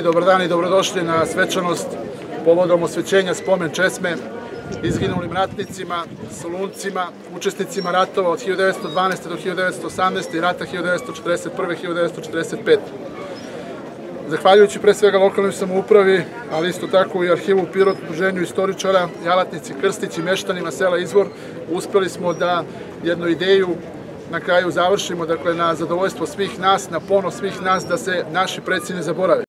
Dobar dan i dobrodošli na svečanost povodom osvećenja spomen česme izginulim ratnicima, soluncima, učesnicima ratova od 1912. do 1918. i rata 1941-1945. Zahvaljujući pre svega lokalnoj samoupravi, ali isto tako i Arhivu Pirot, Udruženju istoričara, Jalatnici, Krstić i meštanima sela Izvor, uspeli smo da jednu ideju na kraju završimo, dakle na zadovoljstvo svih nas, na ponos svih nas, da se naši preci ne zaborave.